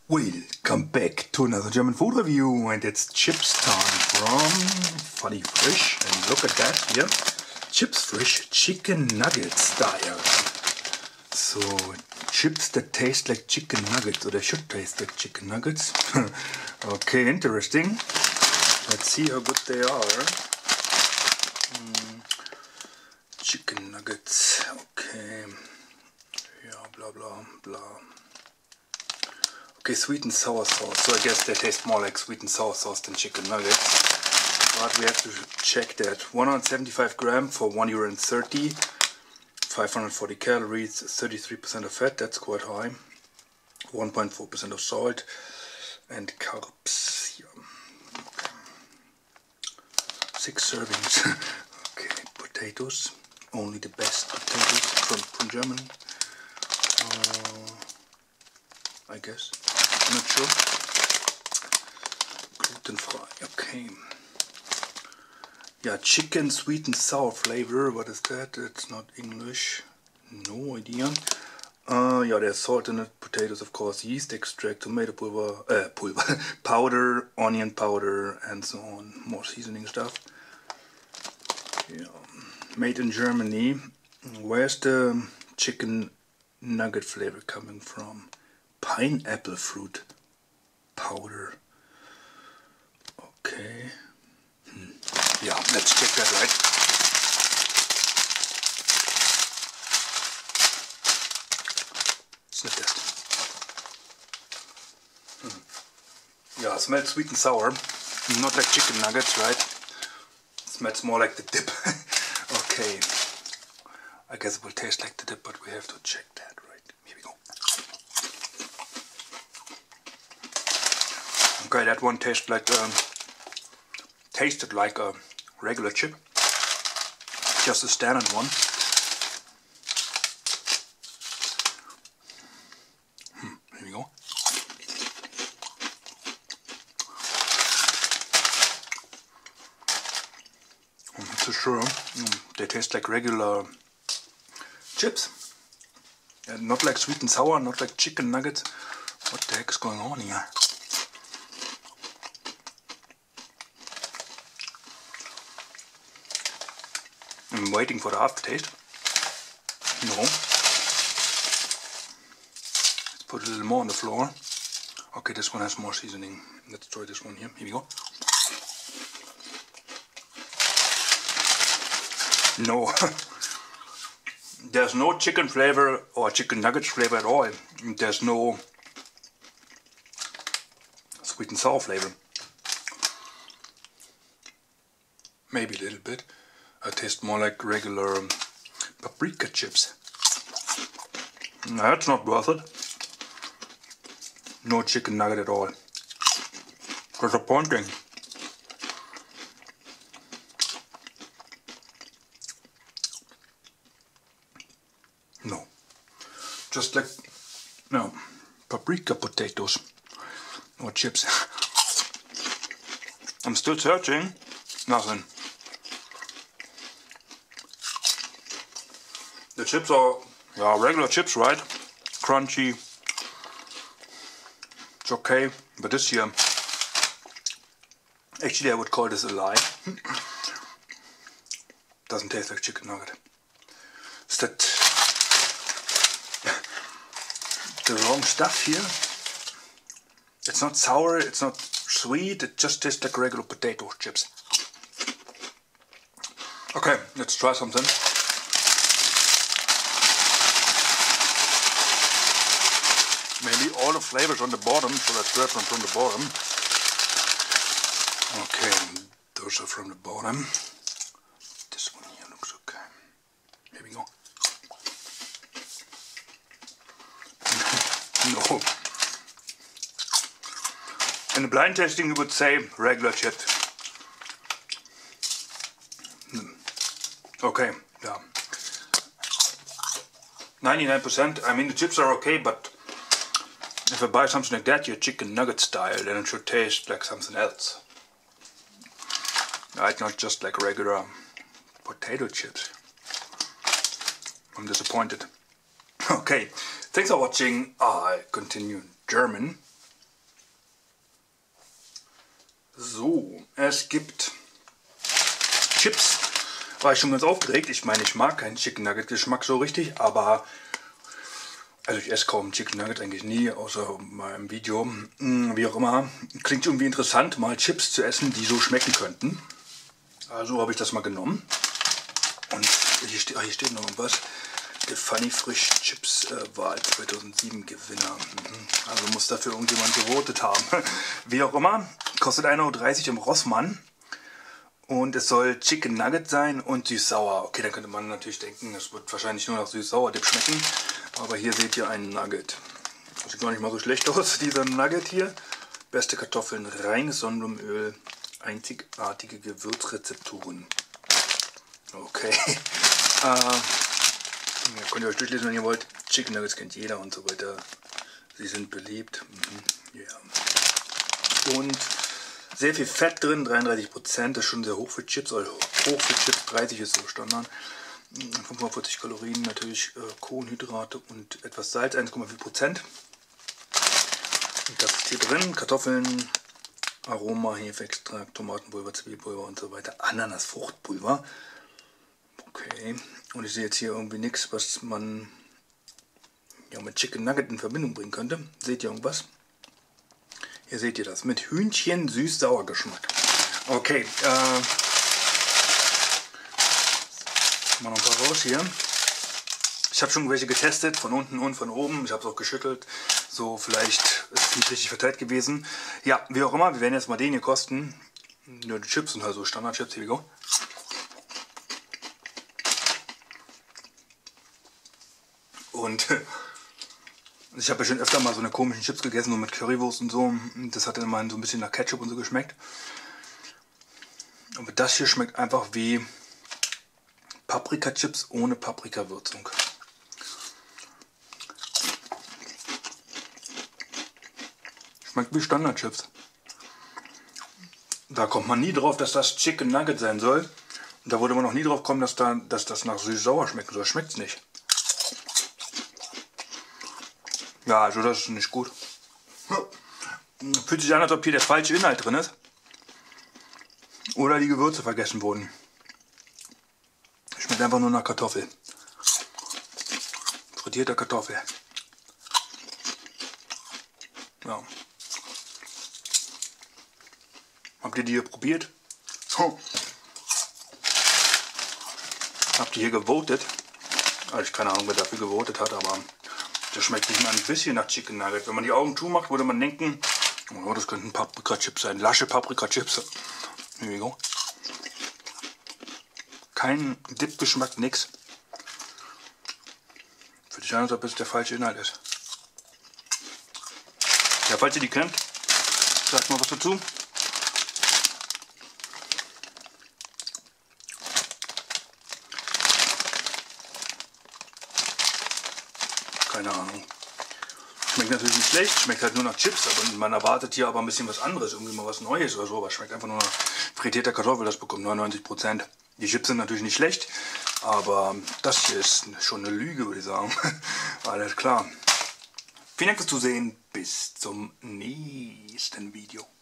Welcome back to another German food review, and it's chips time from Funny Frisch. And look at that here, Chips Frisch chicken nugget style. So chips that taste like chicken nuggets, or they should taste like chicken nuggets. Okay, interesting. Let's see how good they are. Chicken nuggets. Okay. Yeah, blah blah blah. Okay, sweet and sour sauce. So I guess they taste more like sweet and sour sauce than chicken nuggets. But we have to check that. 175 grams for €1.30. 540 calories, 33% of fat. That's quite high. 1.4% of salt and carbs. Yeah. Okay. 6 servings. Okay, potatoes. Only the best potatoes from Germany. I guess. I'm not sure. Gluten-free. Okay. Yeah, chicken sweet and sour flavor. What is that? It's not English. No idea. Yeah, there's salt in it, potatoes, of course, yeast extract, tomato pulver, powder, onion powder, and so on. More seasoning stuff. Yeah, made in Germany. Where's the chicken nugget flavor coming from? Pineapple fruit powder. Okay. Yeah, let's check that, right? Sniff that. Yeah, it smells sweet and sour. Not like chicken nuggets, right? It smells more like the dip. Okay. I guess it will taste like the dip, but we have to check that, right? Here we go. Okay, that one tasted like a regular chip, just a standard one. Here we go. So sure, they taste like regular chips, and not like sweet and sour, not like chicken nuggets. What the heck is going on here? I'm waiting for the aftertaste. No. Let's put a little more on the floor. Okay, this one has more seasoning. Let's try this one here. Here we go. No. There's no chicken flavor or chicken nuggets flavor at all. There's no sweet and sour flavor. Maybe a little bit. I taste more like regular paprika chips. That's not worth it. No chicken nugget at all. Disappointing. No. Just like, no, paprika potatoes or chips. I'm still searching. Nothing. The chips are, yeah, regular chips, right? Crunchy. It's okay, but this here, actually I would call this a lie. Doesn't taste like chicken nugget. Is that the wrong stuff here? It's not sour, it's not sweet, it just tastes like regular potato chips. Okay, let's try something. Maybe all the flavors on the bottom, so let's grab them from the bottom. Okay, those are from the bottom. This one here looks okay. Here we go. No. In the blind tasting, you would say regular chips. Okay, yeah. 99%. I mean, the chips are okay, but if I buy something like that, your chicken nugget style, then it should taste like something else. Right, not just like regular potato chips. I'm disappointed. Okay, thanks for watching. I continue in German. So, es gibt Chips. War ich schon ganz aufgeregt. Ich meine, ich mag keinen Chicken Nugget Geschmack so richtig, aber also ich esse kaum Chicken Nugget, eigentlich nie, außer mal im Video. Wie auch immer, klingt irgendwie interessant, mal Chips zu essen, die so schmecken könnten. Also habe ich das mal genommen. Und hier steht noch was. Der Funny Frisch Chips Wahl 2007 Gewinner. Also muss dafür irgendjemand gewotet haben. Wie auch immer, kostet 1,30 € im Rossmann. Und es soll Chicken Nugget sein und süß-sauer. Okay, dann könnte man natürlich denken, es wird wahrscheinlich nur nach süß-sauer-Dip schmecken. Aber hier seht ihr einen Nugget. Das sieht gar nicht mal so schlecht aus, dieser Nugget hier. Beste Kartoffeln, reines Sonnenblumenöl, einzigartige Gewürzrezepturen. Okay. Ja, könnt ihr euch durchlesen, wenn ihr wollt. Chicken Nuggets kennt jeder und so weiter. Sie sind beliebt. Yeah. Und sehr viel Fett drin, 33%. Das ist schon sehr hoch für Chips. Also hoch für Chips, 30 ist so Standard. 45 Kalorien, natürlich Kohlenhydrate und etwas Salz, 1,4%. Und das ist hier drin. Kartoffeln, Aroma, Hefeextrakt, Tomatenpulver, Zwiebelpulver und so weiter. Ananas-Fruchtpulver. Okay, und ich sehe jetzt hier irgendwie nichts, was man ja mit Chicken Nugget in Verbindung bringen könnte. Seht ihr irgendwas? Hier seht ihr das, mit Hühnchen süß-sauer Geschmack. Okay, mal noch ein paar raus hier. Ich habe schon welche getestet, von unten und von oben. Ich habe es auch geschüttelt. So, vielleicht ist es nicht richtig verteilt gewesen. Ja, wie auch immer, wir werden jetzt mal den hier kosten. Nur die Chips sind halt so Standard-Chips, here we go. Und ich habe ja schon öfter mal so eine komischen Chips gegessen, so mit Currywurst und so. Das hat dann mal so ein bisschen nach Ketchup und so geschmeckt. Aber das hier schmeckt einfach wie Paprika-Chips ohne Paprika-Würzung. Schmeckt wie Standard-Chips. Da kommt man nie drauf, dass das Chicken Nugget sein soll. Und da würde man auch nie drauf kommen, dass das nach süß-sauer schmecken soll. Schmeckt es nicht. Ja, also das ist nicht gut. Fühlt sich an, als ob hier der falsche Inhalt drin ist. Oder die Gewürze vergessen wurden. Schmeckt einfach nur nach Kartoffel. Frittierter Kartoffel. Ja. Habt ihr die hier probiert? Habt ihr hier gewotet? Also ich keine Ahnung, wer dafür gewotet hat, aber das schmeckt nicht mal ein bisschen nach Chicken Nugget. Wenn man die Augen zumacht, würde man denken, oh, das könnten Paprika-Chips sein. Lasche Paprika-Chips. Here we go. Kein Dip-Geschmack, nix. Fühlt sich an, als ob es der falsche Inhalt ist. Ja, falls ihr die kennt, sagt mal was dazu. Keine Ahnung. Schmeckt natürlich nicht schlecht, schmeckt halt nur nach Chips, aber man erwartet hier aber ein bisschen was anderes, irgendwie mal was Neues oder so, aber schmeckt einfach nur nach frittierter Kartoffel, das bekommt 99%. Die Chips sind natürlich nicht schlecht, aber das hier ist schon eine Lüge, würde ich sagen. Alles klar. Vielen Dank fürs Zusehen, bis zum nächsten Video.